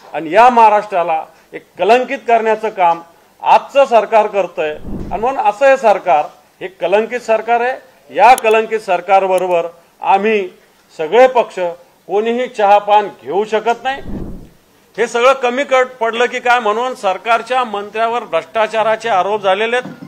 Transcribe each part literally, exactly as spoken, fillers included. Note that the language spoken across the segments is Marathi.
आणि या महाराष्ट्राला एक कलंकित करण्याचं काम आजचं सरकार करतंय। आणि म्हणून असं हे सरकार हे कलंकित सरकार आहे। या कलंकित सरकारबरोबर आम्ही सगळे पक्ष कोणीही चहापान घेऊ शकत नाही। हे सगळं कमी कट पडलं की काय म्हणून सरकारच्या मंत्र्यावर भ्रष्टाचाराचे आरोप झालेले आहेत।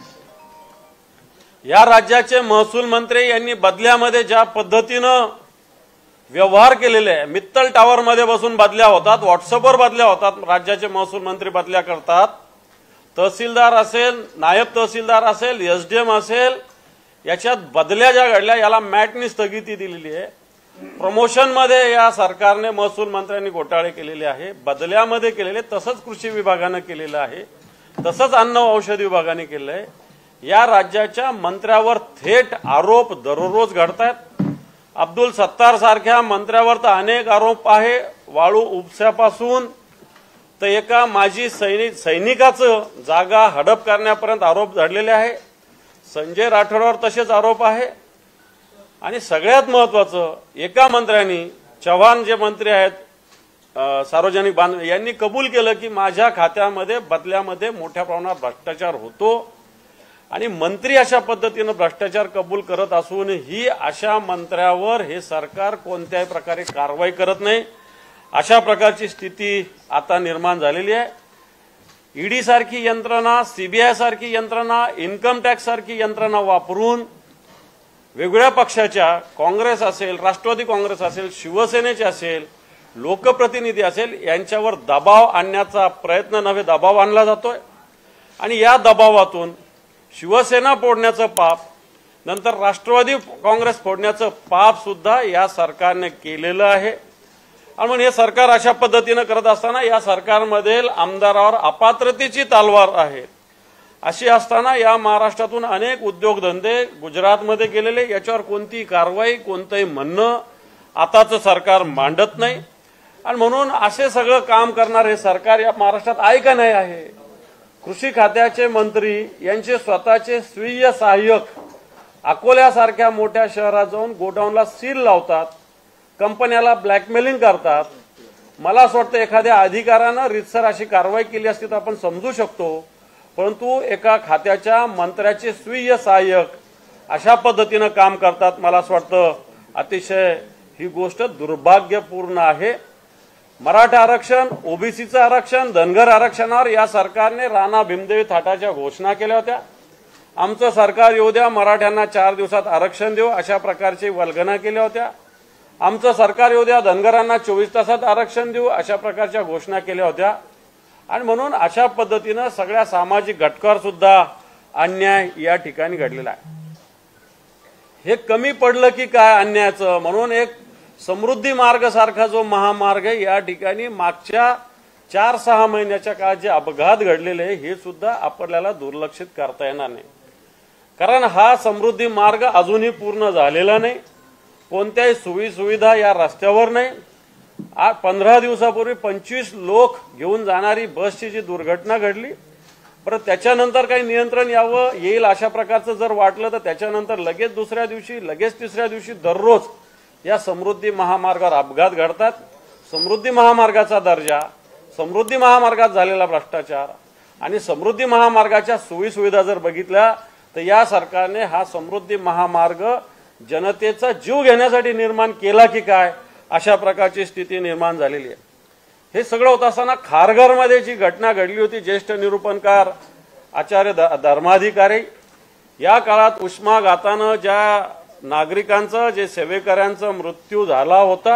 या राज्याचे महसूल मंत्री यांनी बदल्यामध्ये ज्या पद्धतीनं व्यवहार केलेले आहे, मित्तल टावर मध्ये बसून बदल्या होतात, व्हॉट्सअपवर बदल्या होतात, राज्याचे महसूल मंत्री बदल्या करतात, तहसीलदार असेल, नायब तहसीलदार असेल, एसडीएम असेल, याच्यात बदल्या ज्या घडल्या याला मॅटनी स्थगिती दिलेली आहे। प्रमोशन मध्ये या सरकारने महसूल मंत्र्यांनी घोटाळे केलेले आहे, बदल्यामध्ये केलेले, तसंच कृषी विभागाने केलेलं आहे, तसंच अन्न औषध विभागाने केलं आहे। या राज्याच्या मंत्र्यावर थेट आरोप दररोज घडतात। अब्दुल सत्तार सारख्या मंत्र्यावर तर अनेक आरोप आहे, वाळू उपस्यापासून तर एका माजी सैनिक सैनिकाचं जागा हडप करण्यापर्यंत आरोप झडलेले आहे। संजय राठोडवर तसेच आरोप आहे। आणि सगळ्यात महत्त्वाचं, एका मंत्र्यांनी, चव्हाण जे मंत्री आहेत सार्वजनिक बांधकाम, यांनी कबूल केलं की माझ्या खात्यामध्ये बदल्यामध्ये मोठ्या प्रमाणात भ्रष्टाचार होतो। आणि मंत्री अशा पद्धतीने भ्रष्टाचार कबूल करत असूनही अशा मंत्र्यावर हे सरकार कोणत्याही प्रकारे कारवाई करत नाही। अशा प्रकारची स्थिती आता निर्माण झालेली आहे। ईडी सारखी यंत्रणा, सीबीआय सारखी यंत्रणा, इन्कम टॅक्स सारखी यंत्रणा वापरून वेगवेगळ्या पक्षाच्या, काँग्रेस असेल, राष्ट्रवादी काँग्रेस असेल, शिवसेनेचे असेल, लोकप्रतिनिधी असेल, यांच्यावर दबाव आणण्याचा प्रयत्न नव्हे दबाव आणला जातोय। आणि या दबावातून शिवसेना फोडण्याचं पाप, नंतर राष्ट्रवादी काँग्रेस फोडण्याचं पाप सुद्धा या सरकारने केलेलं आहे। आणि म्हणून हे सरकार अशा पद्धतीने करत असताना या सरकारमधील आमदारावर अपात्रतेची तलवार आहे। अशी असताना या महाराष्ट्रातून अनेक उद्योगधंदे गुजरातमध्ये गेलेले, याच्यावर कोणतीही कारवाई, कोणतंही म्हणणं आताचं सरकार मांडत नाही। आणि म्हणून असे सगळं काम करणार हे सरकार या महाराष्ट्रात आहे का नाही आहे। कृषी खात्याचे मंत्री यांचे स्वतःचे स्वीय सहाय्यक अकोल्यासारख्या मोठ्या शहरात जाऊन गोडाऊनला सील लावतात, कंपन्याला ब्लॅकमेलिंग करतात। मला असं वाटतं एखाद्या अधिकाऱ्यानं रीतसर अशी कारवाई केली असती तर आपण समजू शकतो, परंतु एका खात्याच्या मंत्र्याचे स्वीय सहाय्यक अशा पद्धतीनं काम करतात। मला असं वाटतं अतिशय ही गोष्ट दुर्भाग्यपूर्ण आहे। मराठा आरक्षण, ओबीसीचं आरक्षण, धनगर आरक्षणावर या सरकारने राणा भीमदेवी थाटाच्या घोषणा केल्या होत्या। आमचं सरकार येऊ द्या, मराठ्यांना चार दिवसात आरक्षण देऊ, अशा प्रकारची वल्गना केल्या होत्या। आमचं सरकार येऊ द्या, धनगरांना चोवीस तासात आरक्षण देऊ, अशा प्रकारच्या घोषणा केल्या होत्या। आणि म्हणून अशा पद्धतीनं सगळ्या सामाजिक घटकावर सुद्धा अन्याय या ठिकाणी घडलेला आहे। हे कमी पडलं की काय अन्यायाचं, म्हणून एक समृद्धी मार्ग सारखा जो महामार्ग आहे, या ठिकाणी मागच्या चार सहा महिन्याच्या काळात जे अपघात घडलेले आहे हे सुद्धा आपल्याला दुर्लक्षित करता येणार नाही। कारण हा समृद्धी मार्ग अजूनही पूर्ण झालेला नाही, कोणत्याही सोयी सुविधा या रस्त्यावर नाही। आज पंधरा दिवसापूर्वी पंचवीस लोक घेऊन जाणारी बसची जी दुर्घटना घडली, परत त्याच्यानंतर काही नियंत्रण यावं येईल अशा प्रकारचं जर वाटलं तर त्याच्यानंतर लगेच दुसऱ्या दिवशी, लगेच तिसऱ्या दिवशी दररोज या समृद्धी महामार्गावर अपघात घडतात। समृद्धी महामार्गाचा दर्जा, समृद्धी महामार्गात झालेला भ्रष्टाचार आणि समृद्धी महामार्गाच्या सोयी सुविधा जर बघितल्या तर या सरकारने हा समृद्धी महामार्ग जनतेचा जीव घेण्यासाठी निर्माण केला की काय, अशा प्रकारची स्थिती निर्माण झालेली आहे। हे सगळं होत असताना खारघरमध्ये जी घटना घडली होती, ज्येष्ठ निरूपणकार आचार्य धर्माधिकारी, या काळात उष्माघातानं ज्या नागरिकांचा, जे सेवेकऱ्यांचा मृत्यू झाला होता,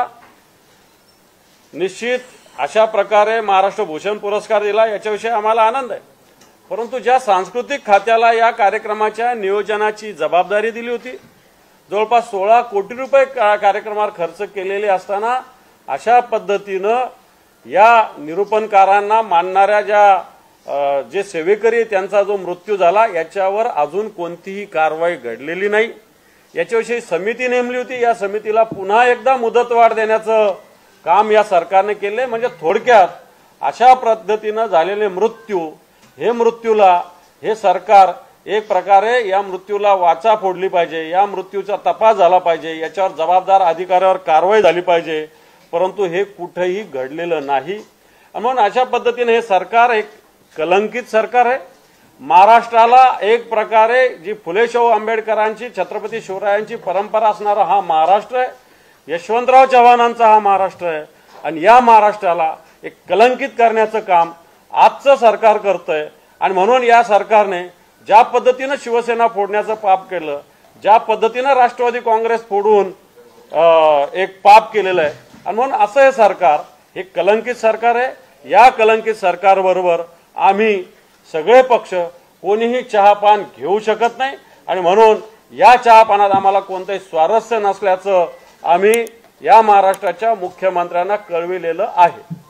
निश्चित अशा प्रकारे महाराष्ट्र भूषण पुरस्कार दिला, याच्याविषयी आम्हाला आनंद आहे। परंतु ज्या सांस्कृतिक खात्याला या कार्यक्रमाच्या नियोजनाची जबाबदारी दिली होती, जवळपास सोळा कोटी रुपये कार्यक्रमावर खर्च केलेले असताना अशा पद्धतीनं या निरूपणकारांना मानणाऱ्या ज्या जे सेवेकरी त्यांचा जो मृत्यू झाला याच्यावर अजून कोणतीही कारवाई घडलेली नाही। याच्याविषयी समिती नेमली होती, या समितीला पुन्हा एकदा मुदतवाढ देण्याचं काम या सरकारने केले। म्हणजे थोडक्यात अशा पद्धतीनं झालेले मृत्यू, हे मृत्यूला हे सरकार एक प्रकारे या मृत्यूला वाचा फोडली पाहिजे, या मृत्यूचा तपास झाला पाहिजे, याच्यावर जबाबदार अधिकाऱ्यावर कारवाई झाली पाहिजे, परंतु हे कुठेही घडलेलं नाही। आणि म्हणून अशा पद्धतीने हे सरकार एक कलंकित सरकार आहे। महाराष्ट्राला एक प्रकारे जी फुले शाहू आंबेडकरांची छत्रपती शिवरायांची परंपरा असणारा हा महाराष्ट्र आहे, यशवंतराव चव्हाणांचा हा महाराष्ट्र आहे आणि या महाराष्ट्राला एक कलंकित करण्याचं काम आजचं सरकार करतंय। आणि म्हणून या सरकारने ज्या पद्धतीनं शिवसेना फोडण्याचं पाप केलं, ज्या पद्धतीनं राष्ट्रवादी काँग्रेस फोडून एक पाप केलेलं आहे, आणि म्हणून असं हे सरकार हे कलंकित सरकार आहे। या कलंकित सरकारबरोबर आम्ही सगळे पक्ष कोणीही चहापान घेऊ शकत नाही आणि म्हणून या चहापानात आम्हाला कोणतेही स्वारस्य नसल्याचं आम्ही या महाराष्ट्राच्या मुख्यमंत्र्यांना कळविलेलं आहे।